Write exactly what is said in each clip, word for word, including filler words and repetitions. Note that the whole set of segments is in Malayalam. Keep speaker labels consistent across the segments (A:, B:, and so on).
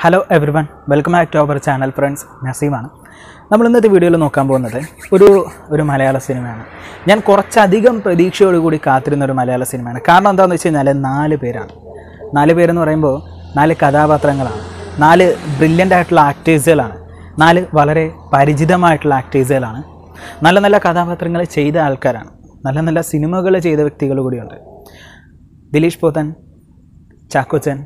A: Hello everyone, welcome back to our channel friends. നസീമാണ്. നമ്മൾ ഇന്നത്തെ വീഡിയോയിൽ നോക്കാൻ പോകുന്നത് ഒരു ഒരു മലയാള സിനിമയാണ്. ഞാൻ കുറച്ചധികം പ്രതീക്ഷയോടുകൂടി കാത്തിരുന്ന ഒരു മലയാള സിനിമയാണ്. കാരണം എന്താണെന്ന് വെച്ച് കഴിഞ്ഞാൽ നാല് പേരാണ്. നാല് പേരെന്ന് പറയുമ്പോൾ നാല് കഥാപാത്രങ്ങളാണ്, നാല് ബ്രില്യൻ്റ് ആയിട്ടുള്ള ആക്ടേഴ്സുകളാണ്, നാല് വളരെ പരിചിതമായിട്ടുള്ള ആക്ടേഴ്സുകളാണ്, നല്ല നല്ല കഥാപാത്രങ്ങൾ ചെയ്ത ആൾക്കാരാണ്, നല്ല നല്ല സിനിമകൾ ചെയ്ത വ്യക്തികൾ കൂടിയുണ്ട്. ദിലീഷ് പോത്തൻ, ചാക്കോച്ചൻ,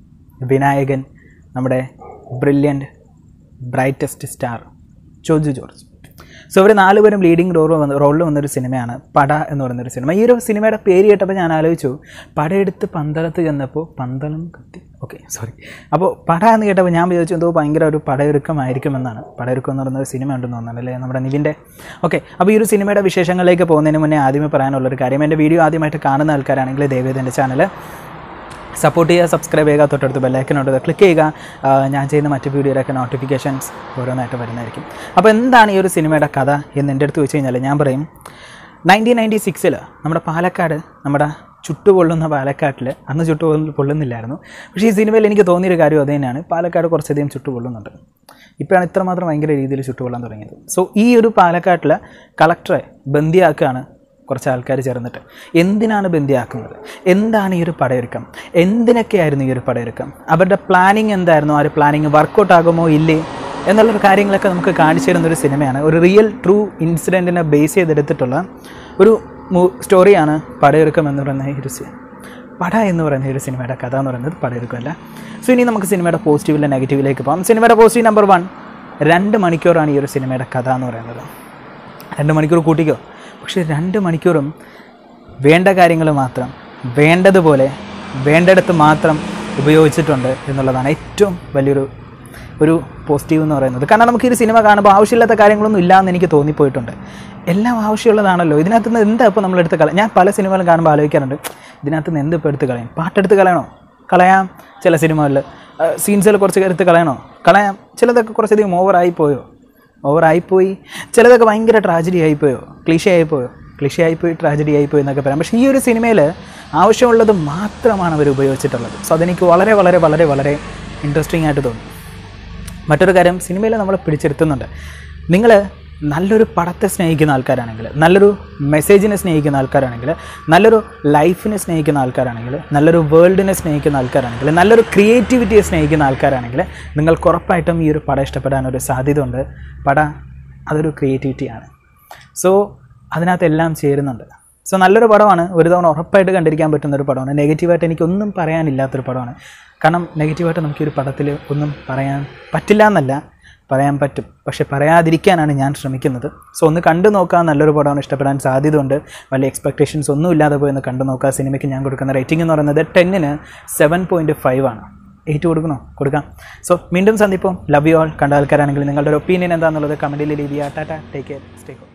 A: വിനായകൻ, നമ്മുടെ brilliant brightest star Joju George. So ഇവർ നാലുപേരും ലീഡിങ് റോൾ വന്ന് റോളിൽ വന്നൊരു സിനിമയാണ് പട എന്ന് പറയുന്നൊരു സിനിമ. ഈ ഒരു സിനിമയുടെ പേര് കേട്ടപ്പോൾ ഞാൻ ആലോചിച്ചു, പടയെടുത്ത് പന്തളത്ത് ചെന്നപ്പോൾ പന്തളം കത്തി. Okay, sorry. അപ്പോൾ പട എന്ന് കേട്ടപ്പോൾ ഞാൻ വിചാരിച്ചു എന്തോ ഭയങ്കര ഒരു പടയൊരുക്കമായിരിക്കുമെന്നാണ്. പടയൊരുക്കം എന്ന് പറയുന്ന ഒരു സിനിമ ഉണ്ടെന്ന് തോന്നുന്നത് അല്ലേ, നമ്മുടെ നിവിൻ്റെ. ഓക്കെ, അപ്പോൾ ഈ ഒരു സിനിമയുടെ വിശേഷങ്ങളിലേക്ക് പോകുന്നതിന് മുന്നേ ആദ്യമേ പറയാനുള്ളൊരു കാര്യം, എൻ്റെ വീഡിയോ ആദ്യമായിട്ട് കാണുന്ന ആൾക്കാരാണെങ്കിൽ ദയവേദി എൻ്റെ ചാനൽ സപ്പോർട്ട് ചെയ്യുക, സബ്സ്ക്രൈബ് ചെയ്യുക, തൊട്ടടുത്ത് ബെല്ലൈക്കനോട് ക്ലിക്ക് ചെയ്യുക. ഞാൻ ചെയ്യുന്ന മറ്റ് വീഡിയോയിലൊക്കെ നോട്ടിഫിക്കേഷൻസ് ഓരോന്നായിട്ട് വരുന്നതായിരിക്കും. അപ്പോൾ എന്താണ് ഈ ഒരു സിനിമയുടെ കഥ എന്ന് എൻ്റെ അടുത്ത് വെച്ച് കഴിഞ്ഞാൽ ഞാൻ പറയും, നയൻറ്റീൻ നയൻറ്റി സിക്സിൽ നമ്മുടെ പാലക്കാട്, നമ്മുടെ ചുട്ടുപൊള്ളുന്ന പാലക്കാട്ടിൽ, അന്ന് ചുട്ടു പൊള്ളുന്നില്ലായിരുന്നു, പക്ഷേ ഈ സിനിമയിൽ എനിക്ക് തോന്നിയൊരു കാര്യം അത് തന്നെയാണ്, പാലക്കാട് കുറച്ചധികം ചുട്ടുപൊള്ളുന്നുണ്ട്. ഇപ്പോഴാണ് ഇത്രമാത്രം ഭയങ്കര രീതിയിൽ ചുട്ടുപൊള്ളാൻ തുടങ്ങിയത്. സോ ഈ ഒരു പാലക്കാട്ടിലെ കളക്ടറെ ബന്ദിയാക്കുകയാണ് കുറച്ച് ആൾക്കാർ ചേർന്നിട്ട്. എന്തിനാണ് ബന്ദിയാക്കുന്നത്? എന്താണ് ഈ ഒരു പടയൊരുക്കം? എന്തിനൊക്കെയായിരുന്നു ഈ ഒരു പടയൊരുക്കം? അവരുടെ പ്ലാനിങ് എന്തായിരുന്നു? ആ ഒരു പ്ലാനിങ് വർക്കൗട്ട് ആകുമോ ഇല്ലേ എന്നുള്ളൊരു കാര്യങ്ങളൊക്കെ നമുക്ക് കാണിച്ചു തരുന്നൊരു സിനിമയാണ്. ഒരു റിയൽ ട്രൂ ഇൻസിഡൻറ്റിനെ ബേസ് ചെയ്തെടുത്തിട്ടുള്ള ഒരു സ്റ്റോറിയാണ് പടയൊരുക്കം എന്ന് പറയുന്ന ഈ ഒരു പട എന്ന് പറയുന്ന ഈ ഒരു സിനിമയുടെ കഥ എന്ന് പറയുന്നത് പടയൊരുക്കമല്ല. സോ ഇനി നമുക്ക് സിനിമയുടെ പോസിറ്റീവിലെ നെഗറ്റീവിലേക്ക് പോകാം. സിനിമയുടെ പോസിറ്റീവ് നമ്പർ വൺ, രണ്ട് മണിക്കൂറാണ് ഈ ഒരു സിനിമയുടെ കഥ എന്ന് പറയുന്നത്. രണ്ട് മണിക്കൂർ കൂട്ടിക്കോ, പക്ഷേ രണ്ട് മണിക്കൂറും വേണ്ട കാര്യങ്ങൾ മാത്രം വേണ്ടതുപോലെ വേണ്ടിടത്ത് മാത്രം ഉപയോഗിച്ചിട്ടുണ്ട് എന്നുള്ളതാണ് ഏറ്റവും വലിയൊരു ഒരു പോസിറ്റീവ് എന്ന് പറയുന്നത്. കാരണം നമുക്ക് ഈ സിനിമ കാണുമ്പോൾ ആവശ്യമില്ലാത്ത കാര്യങ്ങളൊന്നും ഇല്ലയെന്ന് എനിക്ക് തോന്നിപ്പോയിട്ടുണ്ട്. എല്ലാം ആവശ്യമുള്ളതാണല്ലോ. ഇതിനകത്ത് നിന്ന് എന്താ ഇപ്പോൾ നമ്മളെടുത്ത് കളയാം? ഞാൻ പല സിനിമകളും കാണുമ്പോൾ ആലോചിക്കാറുണ്ട്, ഇതിനകത്ത് നിന്ന് എന്ത് ഇപ്പോൾ എടുത്ത് കളയാം? പാട്ടെടുത്ത് കളയണോ? കളയാം. ചില സിനിമകളിൽ സീൻസിൽ കുറച്ച് എടുത്ത് കളയണോ? കളയാം. ചിലതൊക്കെ കുറച്ചധികം ഓവറായിപ്പോയോ? ഓവറായിപ്പോയി. ചിലതൊക്കെ ഭയങ്കര ട്രാജഡി ആയിപ്പോയോ? ക്ലീഷേ ആയിപ്പോയോ? ക്ലീഷേ ആയിപ്പോയി, ട്രാജഡി ആയിപ്പോയി എന്നൊക്കെ പറയാം. പക്ഷേ ഈ ഒരു സിനിമയിൽ ആവശ്യമുള്ളത് മാത്രമാണ് അവർ ഉപയോഗിച്ചിട്ടുള്ളത്. സോ അതെനിക്ക് വളരെ വളരെ വളരെ വളരെ ഇൻട്രസ്റ്റിംഗ് ആയിട്ട് തോന്നി. മറ്റൊരു കാര്യം, സിനിമയിൽ നമ്മളെ പിടിച്ചെടുത്തുന്നുണ്ട്. നിങ്ങൾ നല്ലൊരു പടത്തെ സ്നേഹിക്കുന്ന ആൾക്കാരാണെങ്കിൽ, നല്ലൊരു മെസ്സേജിനെ സ്നേഹിക്കുന്ന ആൾക്കാരാണെങ്കിൽ, നല്ലൊരു ലൈഫിനെ സ്നേഹിക്കുന്ന ആൾക്കാരാണെങ്കിൽ, നല്ലൊരു വേൾഡിനെ സ്നേഹിക്കുന്ന ആൾക്കാരാണെങ്കിൽ, നല്ലൊരു ക്രിയേറ്റിവിറ്റിയെ സ്നേഹിക്കുന്ന ആൾക്കാരാണെങ്കിൽ നിങ്ങൾക്ക് ഉറപ്പായിട്ടും ഈ ഒരു പടം ഇഷ്ടപ്പെടാനൊരു സാധ്യത ഉണ്ട്. പട അതൊരു ക്രിയേറ്റിവിറ്റിയാണ്. സോ അതിനകത്ത് എല്ലാം ചേരുന്നുണ്ട്. സോ നല്ലൊരു പടമാണ്, ഒരു തവണ ഉറപ്പായിട്ട് കണ്ടിരിക്കാൻ പറ്റുന്നൊരു പടമാണ്. നെഗറ്റീവായിട്ട് എനിക്കൊന്നും പറയാനില്ലാത്തൊരു പടമാണ്. കാരണം നെഗറ്റീവായിട്ട് നമുക്കൊരു പടത്തിൽ ഒന്നും പറയാൻ പറ്റില്ല എന്നല്ല, പറയാൻ പറ്റും, പക്ഷെ പറയാതിരിക്കാനാണ് ഞാൻ ശ്രമിക്കുന്നത്. സോ ഒന്ന് കണ്ടു നോക്കാൻ, നല്ലൊരു പടമാണ്, ഇഷ്ടപ്പെടാൻ സാധ്യതയുണ്ട്. വലിയ എക്സ്പെക്ടേഷൻസ് ഒന്നും ഇല്ലാതെ പോയി ഒന്ന് കണ്ടു നോക്കുക. സിനിമയ്ക്ക് ഞാൻ കൊടുക്കുന്ന റേറ്റിംഗ് എന്ന് പറയുന്നത് ടെന്നിന് സെവൻ പോയിൻറ്റ് ഫൈവ് ആണ്. എയ്റ്റ് കൊടുക്കണോ? കൊടുക്കാം. സോ വീണ്ടും സന്ദിപ്പം. Love you all. കണ്ട ആൾക്കാരാണെങ്കിൽ നിങ്ങളുടെ ഒരു ഒപ്പീനിയൻ എന്താണെന്നുള്ളത് കമൻറ്റിൽ ലീവ് ചെയ്യുക. Tata, take care, stay home.